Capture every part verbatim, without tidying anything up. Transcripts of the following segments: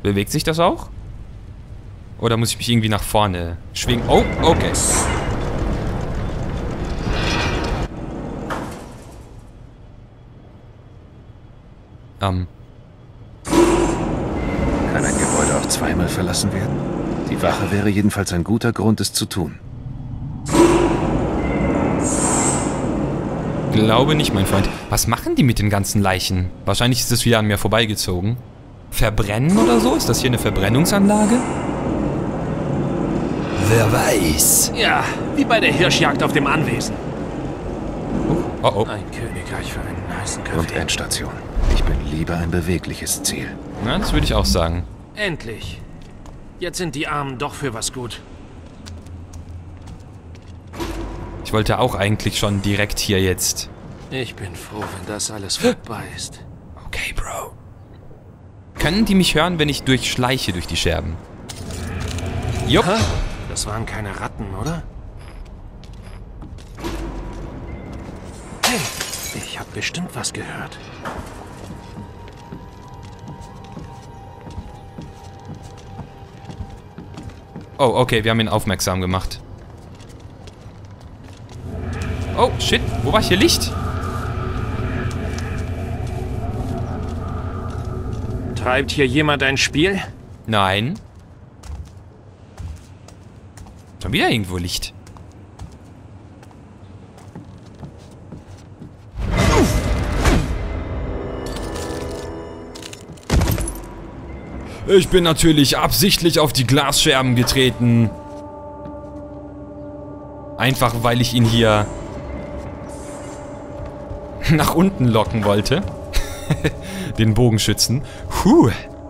Bewegt sich das auch? Oder muss ich mich irgendwie nach vorne schwingen? Oh, okay. Ähm. Kann ein Gebäude auch zweimal verlassen werden? Die Wache wäre jedenfalls ein guter Grund, es zu tun. Glaube nicht, mein Freund. Was machen die mit den ganzen Leichen? Wahrscheinlich ist es wieder an mir vorbeigezogen. Verbrennen oder so? Ist das hier eine Verbrennungsanlage? Wer weiß. Ja, wie bei der Hirschjagd auf dem Anwesen. Oh, oh, oh. Ein Königreich für einen heißen Kaffee. Und Endstation. Ich bin lieber ein bewegliches Ziel. Na, das würde ich auch sagen. Endlich. Jetzt sind die Armen doch für was gut. Ich wollte auch eigentlich schon direkt hier jetzt. Ich bin froh, wenn das alles vorbei ist. Okay, Bro. Können die mich hören, wenn ich durchschleiche durch die Scherben? Jupp. Ha? Das waren keine Ratten, oder? Hey, ich habe bestimmt was gehört. Oh, okay, wir haben ihn aufmerksam gemacht. Oh, shit. Wo war hier Licht? Treibt hier jemand ein Spiel? Nein. Schon wieder irgendwo Licht. Ich bin natürlich absichtlich auf die Glasscherben getreten. Einfach, weil ich ihn hier nach unten locken wollte. Den Bogenschützen. Puh.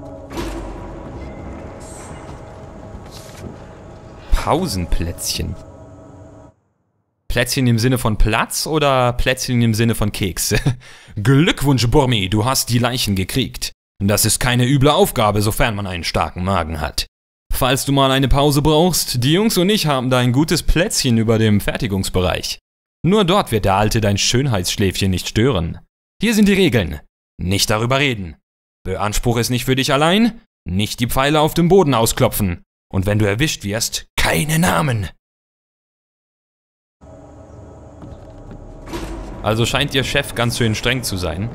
Pausenplätzchen. Plätzchen im Sinne von Platz oder Plätzchen im Sinne von Keks? Glückwunsch, Burmi, du hast die Leichen gekriegt. Das ist keine üble Aufgabe, sofern man einen starken Magen hat. Falls du mal eine Pause brauchst, die Jungs und ich haben da ein gutes Plätzchen über dem Fertigungsbereich. Nur dort wird der Alte dein Schönheitsschläfchen nicht stören. Hier sind die Regeln. Nicht darüber reden. Beanspruch es nicht für dich allein, nicht die Pfeile auf dem Boden ausklopfen. Und wenn du erwischt wirst, keine Namen. Also scheint ihr Chef ganz schön streng zu sein.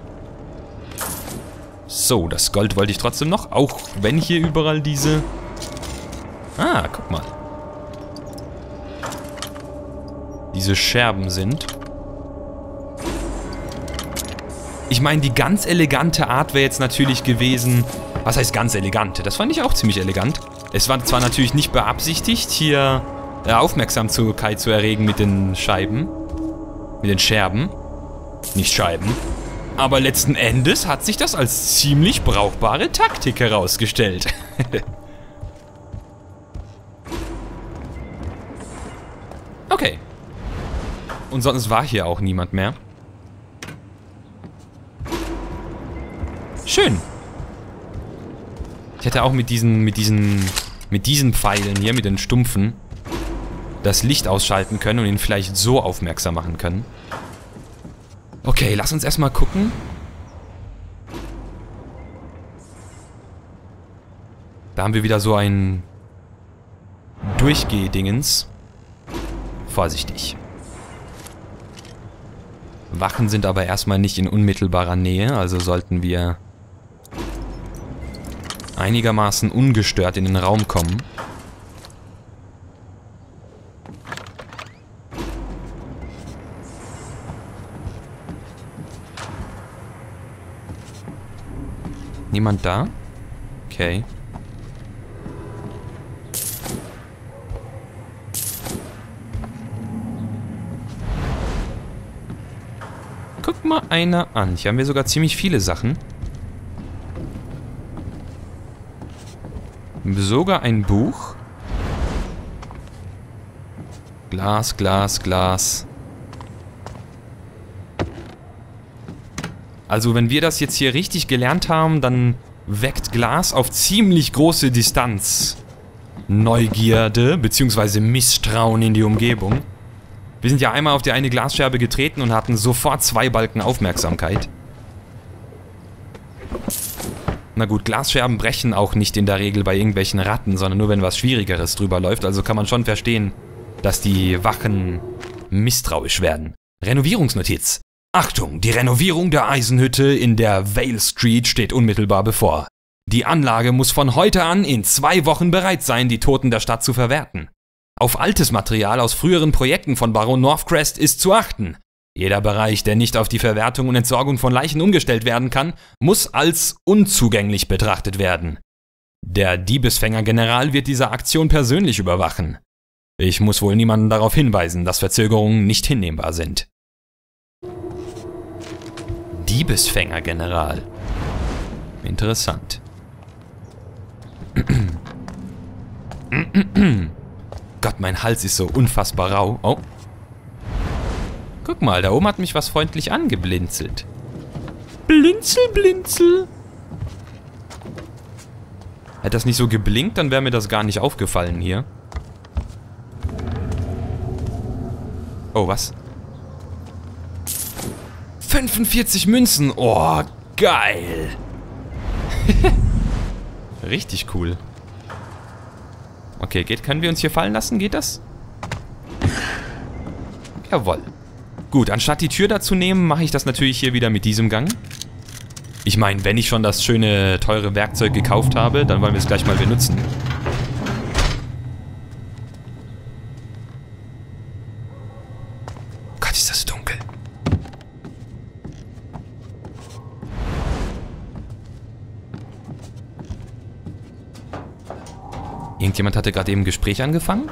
So, das Gold wollte ich trotzdem noch, auch wenn hier überall diese... Ah, guck mal. Diese Scherben sind. Ich meine, die ganz elegante Art wäre jetzt natürlich gewesen... Was heißt ganz elegante? Das fand ich auch ziemlich elegant. Es war zwar natürlich nicht beabsichtigt, hier äh, Aufmerksamkeit zu erregen mit den Scheiben. Mit den Scherben. Nicht Scheiben. Aber letzten Endes hat sich das als ziemlich brauchbare Taktik herausgestellt. Okay. Und sonst war hier auch niemand mehr. Schön. Ich hätte auch mit diesen, mit diesen, mit diesen Pfeilen hier, mit den Stumpfen, das Licht ausschalten können und ihn vielleicht so aufmerksam machen können. Okay, lass uns erstmal gucken. Da haben wir wieder so ein Durchgeh-Dingens. Vorsichtig. Wachen sind aber erstmal nicht in unmittelbarer Nähe, also sollten wir einigermaßen ungestört in den Raum kommen. Niemand da? Okay. Guck mal einer an. Hier haben wir sogar ziemlich viele Sachen. Sogar ein Buch. Glas, Glas, Glas. Also wenn wir das jetzt hier richtig gelernt haben, dann weckt Glas auf ziemlich große Distanz Neugierde bzw. Misstrauen in die Umgebung. Wir sind ja einmal auf die eine Glasscherbe getreten und hatten sofort zwei Balken Aufmerksamkeit. Na gut, Glasscherben brechen auch nicht in der Regel bei irgendwelchen Ratten, sondern nur wenn was Schwierigeres drüber läuft. Also kann man schon verstehen, dass die Wachen misstrauisch werden. Renovierungsnotiz. Achtung, die Renovierung der Eisenhütte in der Vale Street steht unmittelbar bevor. Die Anlage muss von heute an in zwei Wochen bereit sein, die Toten der Stadt zu verwerten. Auf altes Material aus früheren Projekten von Baron Northcrest ist zu achten. Jeder Bereich, der nicht auf die Verwertung und Entsorgung von Leichen umgestellt werden kann, muss als unzugänglich betrachtet werden. Der Diebesfänger-General wird diese Aktion persönlich überwachen. Ich muss wohl niemanden darauf hinweisen, dass Verzögerungen nicht hinnehmbar sind. Diebesfänger-General. Interessant. Gott, mein Hals ist so unfassbar rau. Oh. Guck mal, da oben hat mich was freundlich angeblinzelt. Blinzel, blinzel. Hätte das nicht so geblinkt, dann wäre mir das gar nicht aufgefallen hier. Oh, was? fünfundvierzig Münzen. Oh, geil. Richtig cool. Okay, geht, können wir uns hier fallen lassen? Geht das? Jawohl. Gut, anstatt die Tür da zu nehmen, mache ich das natürlich hier wieder mit diesem Gang. Ich meine, wenn ich schon das schöne, teure Werkzeug gekauft habe, dann wollen wir es gleich mal benutzen. Gott, ist das dunkel. Irgendjemand hatte gerade eben ein Gespräch angefangen?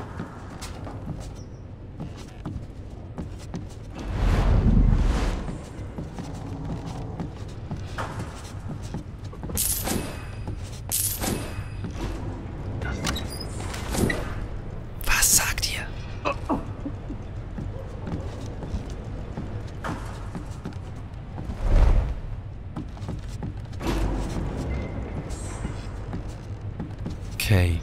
Was sagt ihr? Okay.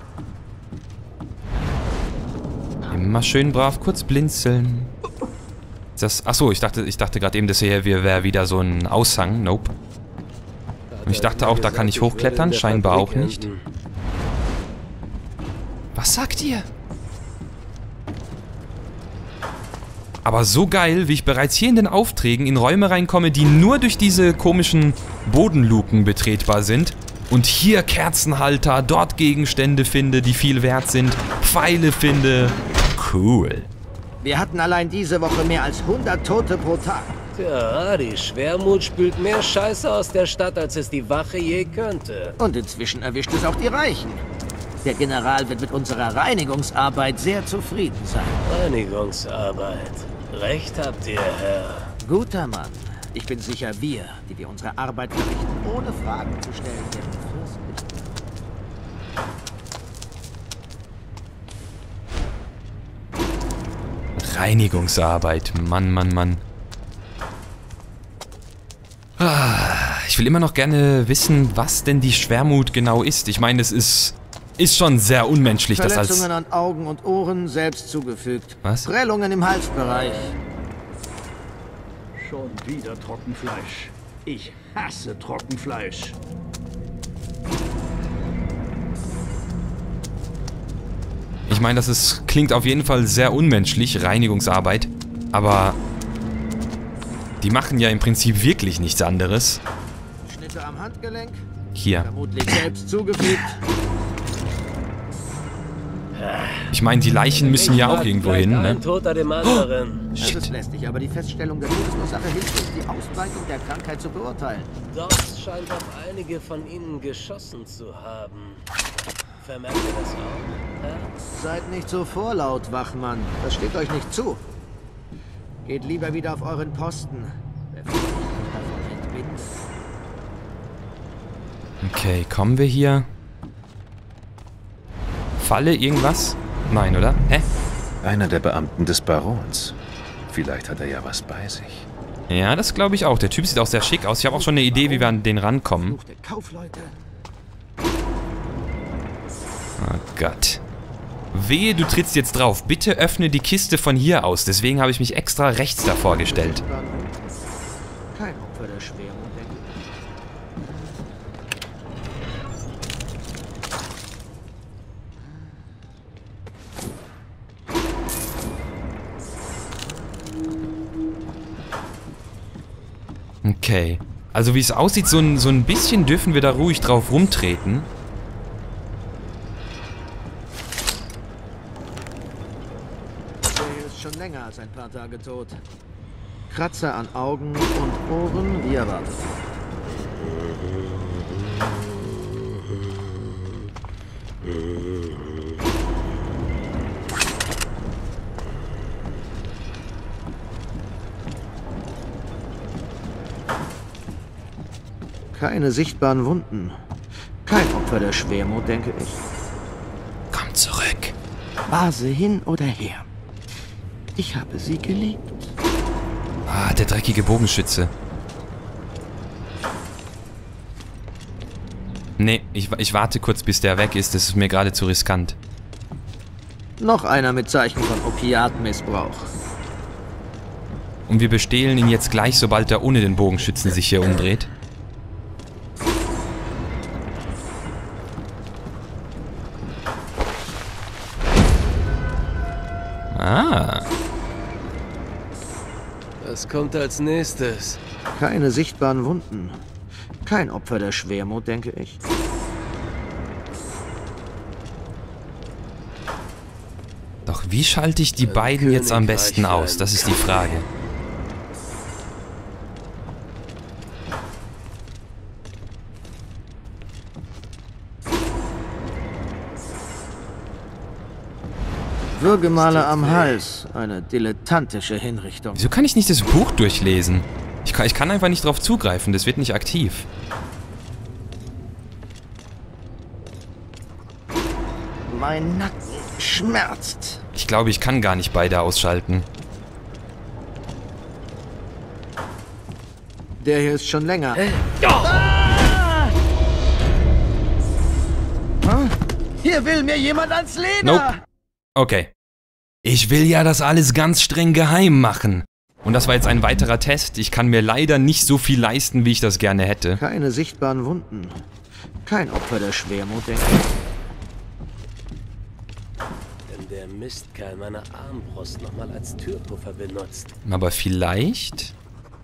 Immer schön brav kurz blinzeln. Das, achso, ich dachte, ich dachte gerade eben, das hier wäre wieder so ein Aushang. Nope. Und ich dachte auch, da kann ich hochklettern. Scheinbar auch nicht. Was sagt ihr? Aber so geil, wie ich bereits hier in den Aufträgen in Räume reinkomme, die nur durch diese komischen Bodenluken betretbar sind. Und hier Kerzenhalter, dort Gegenstände finde, die viel wert sind. Pfeile finde. Cool. Wir hatten allein diese Woche mehr als hundert Tote pro Tag. Tja, die Schwermut spült mehr Scheiße aus der Stadt, als es die Wache je könnte. Und inzwischen erwischt es auch die Reichen. Der General wird mit unserer Reinigungsarbeit sehr zufrieden sein. Reinigungsarbeit. Recht habt ihr, Herr. Guter Mann. Ich bin sicher, wir, die wir unsere Arbeit verrichten, ohne Fragen zu stellen, werden fürstlich. Reinigungsarbeit. Mann, Mann, Mann. Ah, ich will immer noch gerne wissen, was denn die Schwermut genau ist. Ich meine, es ist, ist schon sehr unmenschlich, das als... Verletzungen an Augen und Ohren selbst zugefügt. Was? Prellungen im Halsbereich. Schon wieder Trockenfleisch. Ich hasse Trockenfleisch. Ich meine, das ist, klingt auf jeden Fall sehr unmenschlich, Reinigungsarbeit. Aber die machen ja im Prinzip wirklich nichts anderes. Schnitte am Handgelenk. Hier. Vermutlich selbst zugefügt. Ich meine, die Leichen müssen ja auch irgendwo hin, ne? Ein Toter dem anderen. Das ist lästig, aber die Feststellung der Todesursache hilft uns, die Ausbreitung der Krankheit zu beurteilen. Dort scheint auf einige von ihnen geschossen zu haben. Vermerkt ihr das auch, Herr? Seid nicht so vorlaut, Wachmann. Das steht euch nicht zu. Geht lieber wieder auf euren Posten, bevor ich euch davon entbinde. Okay, kommen wir hier? Falle irgendwas? Nein, oder? Hä? Einer der Beamten des Barons. Vielleicht hat er ja was bei sich. Ja, das glaube ich auch. Der Typ sieht auch sehr schick aus. Ich habe auch schon eine Idee, wie wir an den rankommen. Fluchte Kaufleute. Oh Gott. Wehe, du trittst jetzt drauf. Bitte öffne die Kiste von hier aus. Deswegen habe ich mich extra rechts davor gestellt. Kein Opfer der Schwermut. Okay. Also wie es aussieht, so ein, so ein bisschen dürfen wir da ruhig drauf rumtreten. Der ist schon länger als ein paar Tage tot. Kratzer an Augen und Ohren, wie erwartet. Keine sichtbaren Wunden. Kein Opfer der Schwermut, denke ich. Komm zurück. Vase hin oder her. Ich habe sie geliebt. Ah, der dreckige Bogenschütze. Nee, ich, ich warte kurz, bis der weg ist. Das ist mir gerade zu riskant. Noch einer mit Zeichen von Opiatmissbrauch. Und wir bestehlen ihn jetzt gleich, sobald er ohne den Bogenschützen sich hier umdreht. Ah. Was kommt als nächstes? Keine sichtbaren Wunden. Kein Opfer der Schwermut, denke ich. Doch wie schalte ich die Ein beiden jetzt am Königreich besten für aus? einen Das ist die Frage. Würgemaler am Hals. Eine dilettantische Hinrichtung. Wieso kann ich nicht das Buch durchlesen? Ich kann, ich kann einfach nicht drauf zugreifen. Das wird nicht aktiv. Mein Nacken schmerzt. Ich glaube, ich kann gar nicht beide ausschalten. Der hier ist schon länger. Hey. Ah! Hm? Hier will mir jemand ans Leder. Nope. Okay. Ich will ja das alles ganz streng geheim machen. Und das war jetzt ein weiterer Test. Ich kann mir leider nicht so viel leisten, wie ich das gerne hätte. Keine sichtbaren Wunden. Kein Opfer der Schwermut, denke ich. Wenn der Mistkerl meine Armbrust nochmal als Türpuffer benutzt. Aber vielleicht...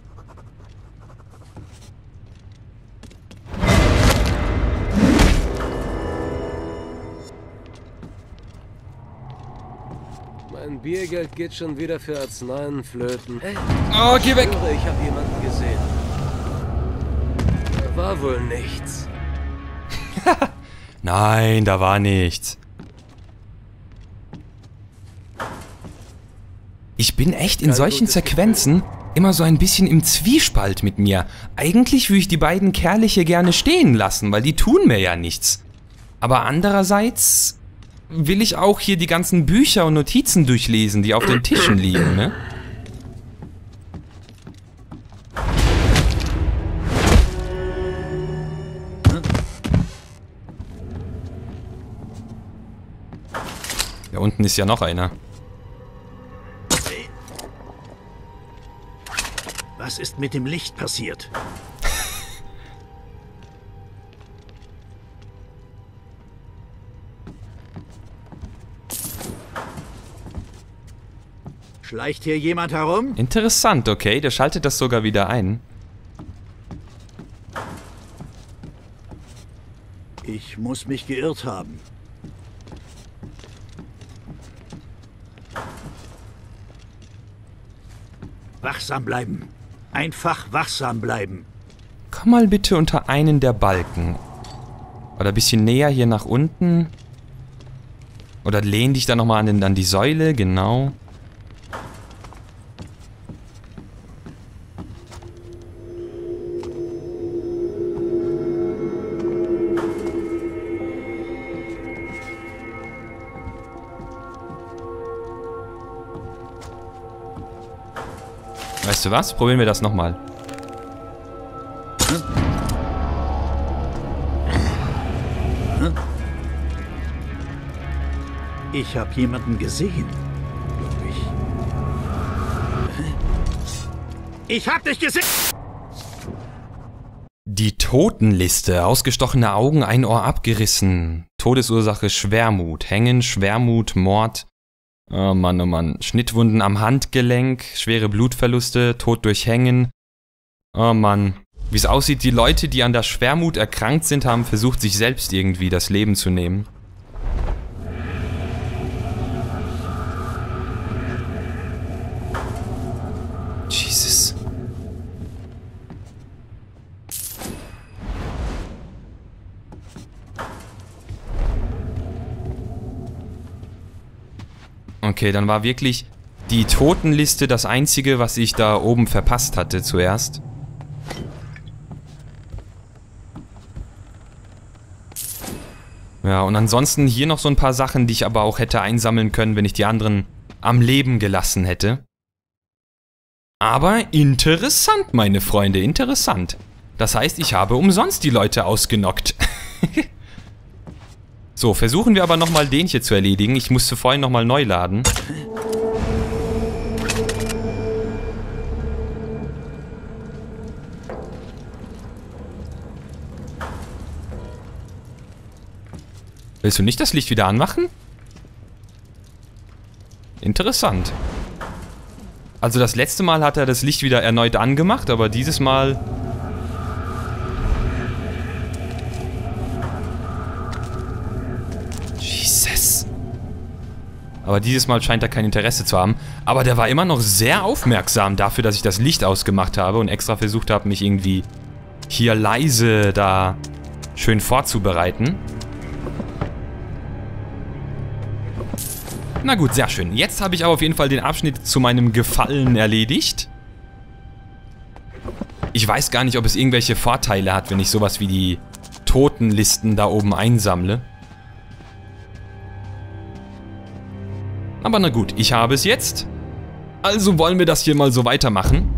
Mein Biergeld geht schon wieder für Arzneien flöten. Hey, Oh, geh weg! ich höre, ich habe jemanden gesehen. Da war wohl nichts. Nein, da war nichts. Ich bin echt in Kein solchen gutes Sequenzen immer so ein bisschen im Zwiespalt mit mir. Eigentlich würde ich die beiden Kerle hier gerne stehen lassen, weil die tun mir ja nichts. Aber andererseits will ich auch hier die ganzen Bücher und Notizen durchlesen, die auf den Tischen liegen, ne? Da unten ist ja noch einer. Was ist mit dem Licht passiert? Schleicht hier jemand herum? Interessant, okay, der schaltet das sogar wieder ein. Ich muss mich geirrt haben. Wachsam bleiben. Einfach wachsam bleiben. Komm mal bitte unter einen der Balken. Oder ein bisschen näher hier nach unten. Oder lehn dich da nochmal an, an die Säule, genau. Weißt du was? Probieren wir das nochmal. Ich habe jemanden gesehen. Ich. Ich hab dich gesehen! Die Totenliste. Ausgestochene Augen, ein Ohr abgerissen. Todesursache Schwermut. Hängen, Schwermut, Mord. Oh Mann, oh Mann. Schnittwunden am Handgelenk, schwere Blutverluste, Tod durch Hängen. Oh Mann. Wie es aussieht, die Leute, die an der Schwermut erkrankt sind, haben versucht, sich selbst irgendwie das Leben zu nehmen. Jesus. Okay, dann war wirklich die Totenliste das Einzige, was ich da oben verpasst hatte zuerst. Ja, und ansonsten hier noch so ein paar Sachen, die ich aber auch hätte einsammeln können, wenn ich die anderen am Leben gelassen hätte. Aber interessant, meine Freunde, interessant. Das heißt, ich habe umsonst die Leute ausgenockt. So, versuchen wir aber nochmal den hier zu erledigen. Ich musste vorhin nochmal neu laden. Willst du nicht das Licht wieder anmachen? Interessant. Also das letzte Mal hat er das Licht wieder erneut angemacht, aber dieses Mal... Jesus. Aber dieses Mal scheint er kein Interesse zu haben. Aber der war immer noch sehr aufmerksam dafür, dass ich das Licht ausgemacht habe und extra versucht habe, mich irgendwie hier leise da schön vorzubereiten. Na gut, sehr schön. Jetzt habe ich aber auf jeden Fall den Abschnitt zu meinem Gefallen erledigt. Ich weiß gar nicht, ob es irgendwelche Vorteile hat, wenn ich sowas wie die Totenlisten da oben einsammle. Aber na gut, ich habe es jetzt. Also wollen wir das hier mal so weitermachen.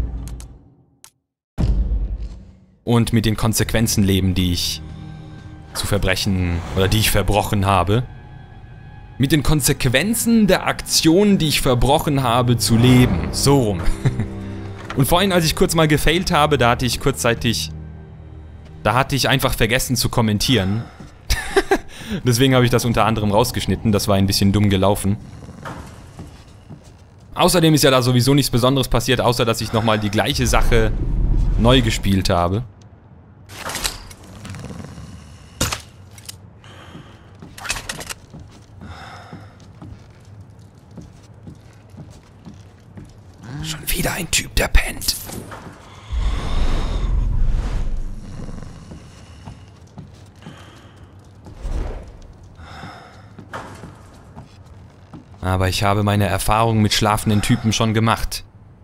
Und mit den Konsequenzen leben, die ich zu verbrechen oder die ich verbrochen habe. Mit den Konsequenzen der Aktion, die ich verbrochen habe, zu leben. So rum. Und vorhin, als ich kurz mal gefailt habe, da hatte ich kurzzeitig... Da hatte ich einfach vergessen zu kommentieren. Deswegen habe ich das unter anderem rausgeschnitten. Das war ein bisschen dumm gelaufen. Außerdem ist ja da sowieso nichts Besonderes passiert, außer dass ich nochmal die gleiche Sache neu gespielt habe. Schon wieder ein Typ, der pennt. Aber ich habe meine Erfahrungen mit schlafenden Typen schon gemacht.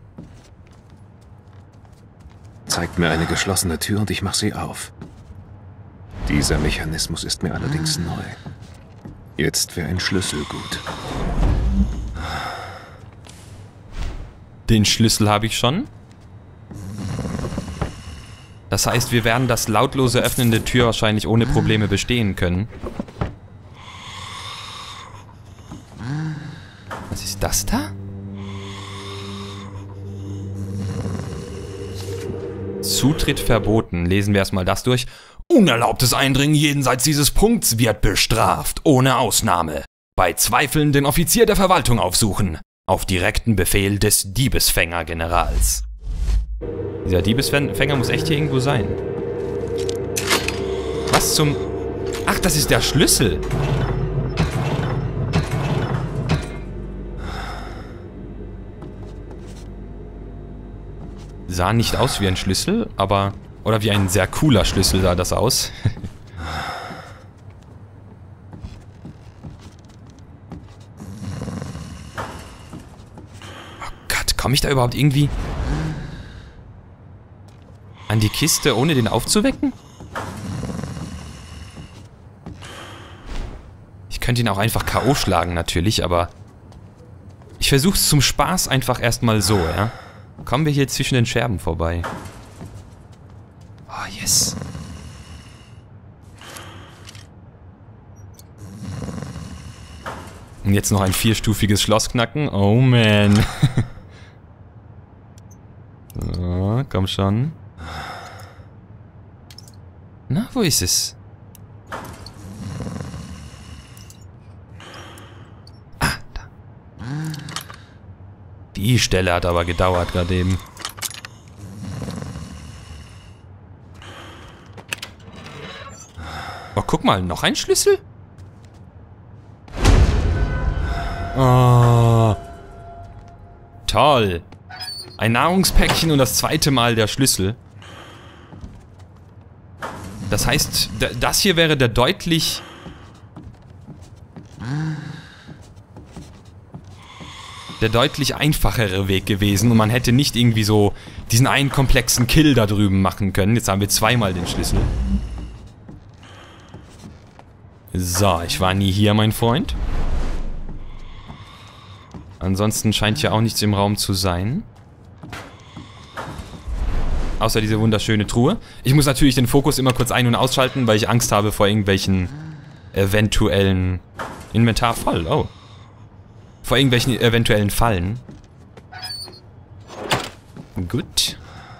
Zeigt mir eine geschlossene Tür und ich mache sie auf. Dieser Mechanismus ist mir allerdings neu. Jetzt wäre ein Schlüssel gut. Den Schlüssel habe ich schon. Das heißt, wir werden das lautlose Öffnen der Tür wahrscheinlich ohne Probleme bestehen können. Was ist das da? Zutritt verboten. Lesen wir erstmal das durch. Unerlaubtes Eindringen jenseits dieses Punkts wird bestraft, ohne Ausnahme. Bei Zweifeln den Offizier der Verwaltung aufsuchen. Auf direkten Befehl des Diebesfänger-Generals. Dieser Diebesfänger muss echt hier irgendwo sein. Was zum... Ach, das ist der Schlüssel. Sah nicht aus wie ein Schlüssel, aber... Oder wie ein sehr cooler Schlüssel sah das aus. Komme ich da überhaupt irgendwie an die Kiste, ohne den aufzuwecken? Ich könnte ihn auch einfach K O schlagen, natürlich, aber ich versuche es zum Spaß einfach erstmal so, ja? Kommen wir hier zwischen den Scherben vorbei. Oh, yes. Und jetzt noch ein vierstufiges Schloss knacken. Oh, man. So, komm schon. Na, wo ist es? Ah, da. Die Stelle hat aber gedauert gerade eben. Oh, guck mal, noch ein Schlüssel? Oh. Toll. Ein Nahrungspäckchen und das zweite Mal der Schlüssel. Das heißt, das hier wäre der deutlich... der deutlich einfachere Weg gewesen und man hätte nicht irgendwie so diesen einen komplexen Kill da drüben machen können. Jetzt haben wir zweimal den Schlüssel. So, ich war nie hier, mein Freund. Ansonsten scheint hier auch nichts im Raum zu sein. Außer diese wunderschöne Truhe. Ich muss natürlich den Fokus immer kurz ein- und ausschalten, weil ich Angst habe vor irgendwelchen eventuellen... Inventar voll, oh. Vor irgendwelchen eventuellen Fallen. Gut.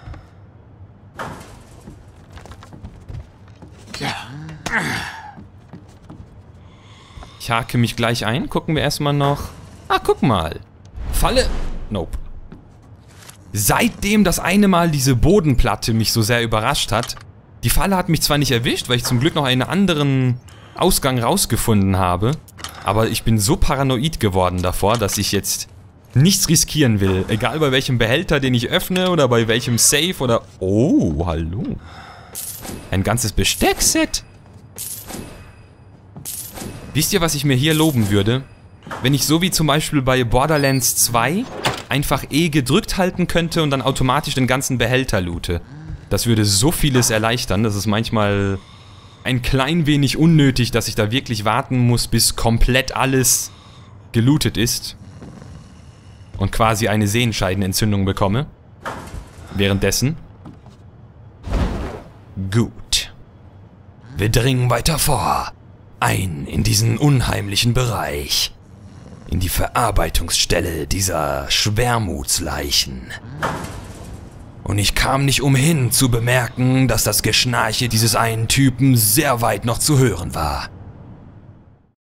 Ich hake mich gleich ein. Gucken wir erstmal noch... Ah, guck mal. Falle... Nope. Seitdem das eine Mal diese Bodenplatte mich so sehr überrascht hat, die Falle hat mich zwar nicht erwischt, weil ich zum Glück noch einen anderen Ausgang rausgefunden habe, aber ich bin so paranoid geworden davor, dass ich jetzt nichts riskieren will. Egal bei welchem Behälter, den ich öffne oder bei welchem Safe oder... Oh, hallo. Ein ganzes Besteckset. Wisst ihr, was ich mir hier loben würde? Wenn ich so wie zum Beispiel bei Borderlands zwei einfach E gedrückt halten könnte und dann automatisch den ganzen Behälter loote. Das würde so vieles erleichtern. Das ist manchmal ein klein wenig unnötig, dass ich da wirklich warten muss, bis komplett alles gelootet ist. Und quasi eine Sehenscheidenentzündung bekomme. Währenddessen. Gut. Wir dringen weiter vor. Ein in diesen unheimlichen Bereich. In die Verarbeitungsstelle dieser Schwermutsleichen. Und ich kam nicht umhin zu bemerken, dass das Geschnarche dieses einen Typen sehr weit noch zu hören war.